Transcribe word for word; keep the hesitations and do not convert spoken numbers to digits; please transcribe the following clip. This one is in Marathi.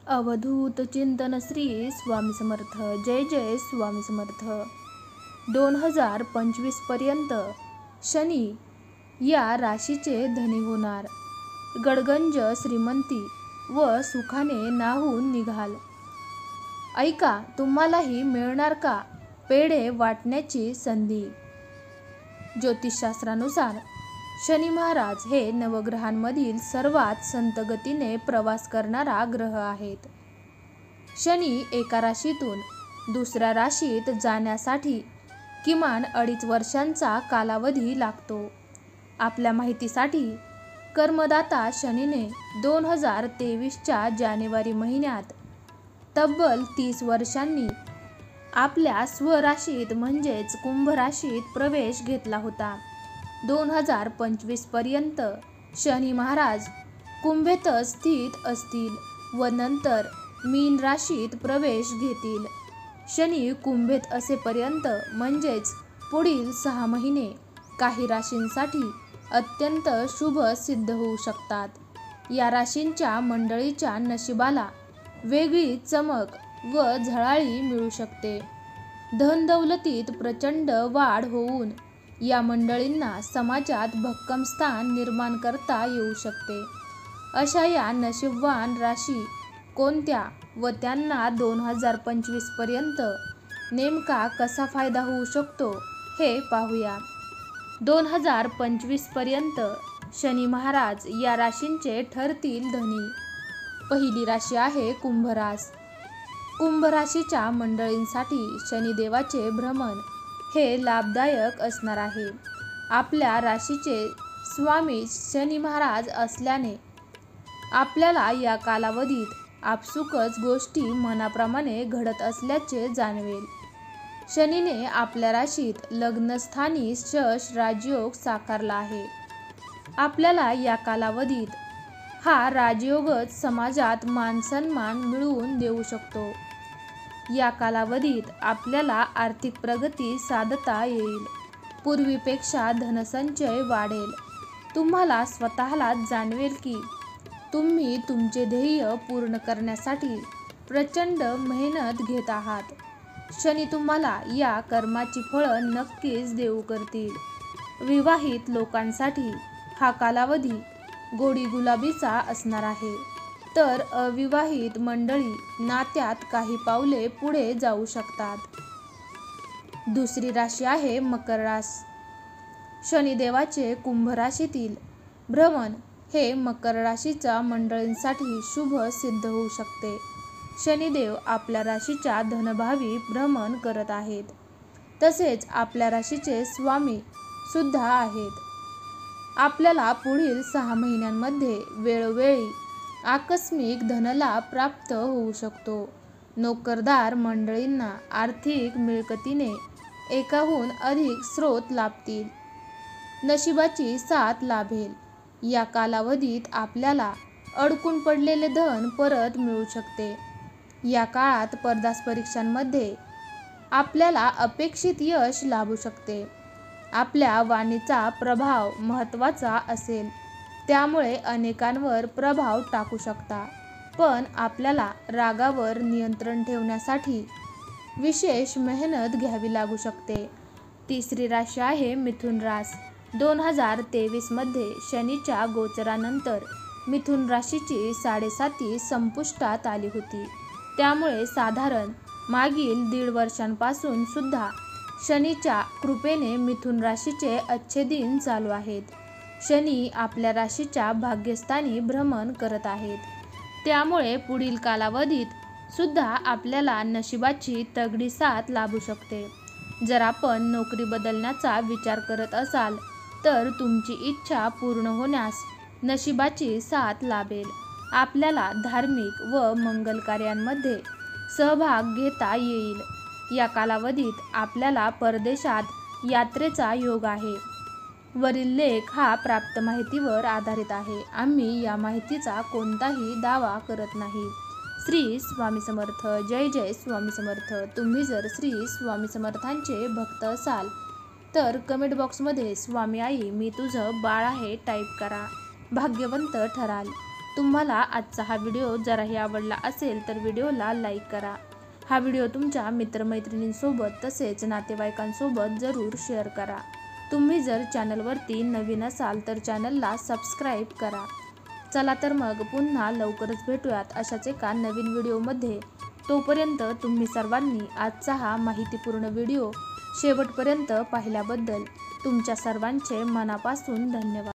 अवधूत चिंतन श्री स्वामी समर्थ. जय जय स्वामी समर्थ. दोन हजार पंचवीस पर्यंत शनी या राशीचे धनी होणार. गडगंज श्रीमंती व सुखाने नाहून निघाल. ऐका, तुम्हालाही मिळणार का पेढे वाटण्याची संधी. ज्योतिषशास्त्रानुसार शनी महाराज हे नवग्रहांमधील सर्वात संत गतीने प्रवास करणारा ग्रह आहेत. शनी एका राशीतून दुसऱ्या राशीत जाण्यासाठी किमान अडीच वर्षांचा कालावधी लागतो. आपल्या माहितीसाठी कर्मदाता शनीने दोन हजार तेवीसच्या जानेवारी महिन्यात तब्बल तीस वर्षांनी आपल्या स्वराशीत म्हणजेच कुंभ राशीत प्रवेश घेतला होता. दोन हजार पंचवीस पर्यंत शनी महाराज कुंभेतच स्थित असतील व नंतर मीन राशीत प्रवेश घेतील. शनी कुंभेत असेपर्यंत म्हणजेच पुढील सहा महिने काही राशींसाठी अत्यंत शुभ सिद्ध होऊ शकतात. या राशींच्या मंडळीच्या नशिबाला वेगळी चमक व झळाळी मिळू शकते. धनदौलतीत प्रचंड वाढ होऊन या मंडळींना समाजात भक्कम स्थान निर्माण करता येऊ शकते. अशा या नशीबवान राशी कोणत्या व त्यांना दोन हजार पंचवीस पर्यंत नेमका कसा फायदा होऊ शकतो हे पाहूया. दोन हजार पंचवीस पर्यंत शनी महाराज या राशींचे ठरतील धनी. पहिली राशी आहे कुंभ रास. कुंभ राशीच्या मंडळींसाठी शनिदेवाचे भ्रमण हे लाभदायक असणार आहे. आपल्या राशीचे स्वामी शनी महाराज असल्याने आपल्याला या कालावधीत आपसुकच गोष्टी मनाप्रमाणे घडत असल्याचे जाणवेल. शनीने आपल्या राशीत लग्नस्थानी शश राजयोग साकारला आहे. आपल्याला या कालावधीत हा राजयोगच समाजात मानसन्मान मिळवून देऊ शकतो. या कालावधीत आपल्याला आर्थिक प्रगती साधता येईल. पूर्वीपेक्षा धनसंचय वाढेल. तुम्हाला स्वतःला जाणवेल की तुम्ही तुमचे ध्येय पूर्ण करण्यासाठी प्रचंड मेहनत घेत आहात. शनी तुम्हाला या कर्माची फळं नक्कीच देऊ करतील. विवाहित लोकांसाठी हा कालावधी गोडी गुलाबीचा असणार आहे, तर अविवाहित मंडळी नात्यात काही पावले पुढे जाऊ शकतात. दुसरी राशी आहे मकर रास. शनिदेवाचे कुंभ राशीतील भ्रमण हे मकर राशीच्या मंडळींसाठी शुभ सिद्ध होऊ शकते. शनिदेव आपल्या राशीच्या धनभावी भ्रमण करत आहेत. तसेच आपल्या राशीचे स्वामी सुद्धा आहेत. आपल्याला पुढील सहा महिन्यांमध्ये वेळोवेळी आकस्मिक धनलाभ प्राप्त होऊ शकतो. नोकरदार मंडळींना आर्थिक मिळकतीने एकाहून अधिक स्रोत लाभतील. नशिबाची साथ लाभेल. या कालावधीत आपल्याला अडकून पडलेले धन परत मिळू शकते. या काळात स्पर्धा परीक्षांमध्ये आपल्याला अपेक्षित यश लाभू शकते. आपल्या वाणीचा प्रभाव महत्त्वाचा असेल, त्यामुळे अनेकांवर प्रभाव टाकू शकता. पण आपल्याला रागावर नियंत्रण ठेवण्यासाठी विशेष मेहनत घ्यावी लागू शकते. तिसरी राशी आहे मिथुन रास. दोन हजार तेवीसमध्ये शनीच्या गोचरानंतर मिथुन राशीची साडेसाती संपुष्टात आली होती. त्यामुळे साधारण मागील दीड वर्षांपासून सुद्धा शनीच्या कृपेने मिथुन राशीचे अच्छे दिन चालू आहेत. शनी आपल्या राशीच्या भाग्यस्थानी भ्रमण करत आहेत. त्यामुळे पुढील कालावधीत सुद्धा आपल्याला नशिबाची तगडी साथ लाभू शकते. जर आपण नोकरी बदलण्याचा विचार करत असाल तर तुमची इच्छा पूर्ण होण्यास नशिबाची साथ लाभेल. आपल्याला धार्मिक व मंगल कार्यांमध्ये सहभाग घेता येईल. या कालावधीत आपल्याला परदेशात यात्रेचा योग आहे. वरील लेख हा प्राप्त माहितीवर आधारित आहे. आम्ही या माहितीचा कोणताही दावा करत नाही. श्री स्वामी समर्थ. जय जय स्वामी समर्थ. तुम्ही जर श्री स्वामी समर्थांचे भक्त असाल तर कमेंट बॉक्समध्ये स्वामी आई मी तुझं बाळ आहे टाईप करा. भाग्यवंत ठराल. तुम्हाला आजचा हा व्हिडिओ जराही आवडला असेल तर व्हिडिओला लाईक करा. हा व्हिडिओ तुमच्या मित्रमैत्रिणींसोबत तसेच नातेवाईकांसोबत जरूर शेअर करा. तुम्ही जर चॅनलवरती नवीन असाल तर चॅनलला सबस्क्राईब करा. चला तर मग पुन्हा लवकरच भेटूयात अशाच एका नवीन व्हिडिओमध्ये. तोपर्यंत तुम्ही सर्वांनी आजचा हा माहितीपूर्ण व्हिडिओ शेवटपर्यंत पाहिल्याबद्दल तुमच्या सर्वांचे मनापासून धन्यवाद.